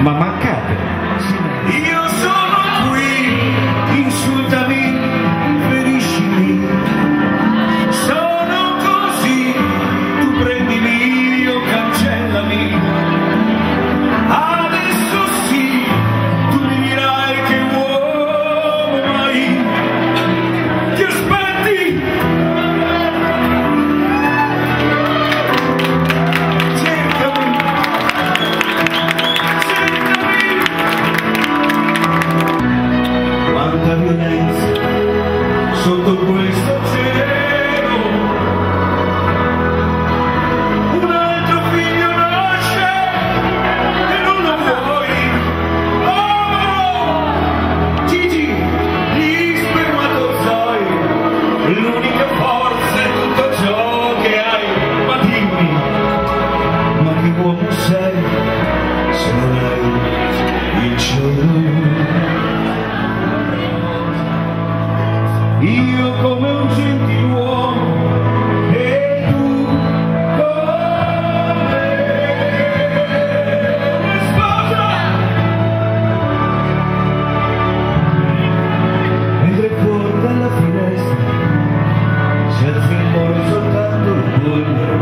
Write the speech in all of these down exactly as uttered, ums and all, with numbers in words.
Ma mancate. Io sono qui, insultami, feriscimi. Sono così, tu prendimi, io cancellami. Adesso sì, tu mi dirai che uomo hai. Ti aspetti? Cercami. Quanta violenza sotto questo cielo, un altro figlio nasce e non lo vuoi. Oh, Gigi, gli spermatozoi, l'unica forza è tutto ciò che hai. Ma dimmi, ma che uomo sei se non hai il cielo? Io come un gentiluomo e tu come sposa. Mentre fuori dalla finestra si alza il muro soltanto il polvere.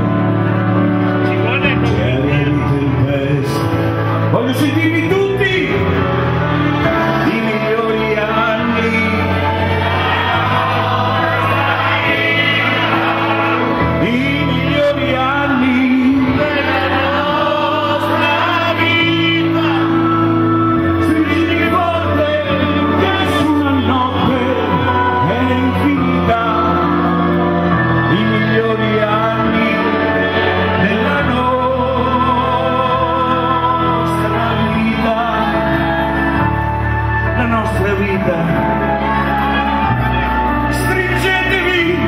C'è una tempesta. Voglio sentirvi tutti i migliori anni. I migliori anni della nostra vita, stringi forte che su una notte è infinita. I migliori anni della nostra vita, la nostra vita. Stringetevi.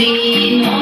così non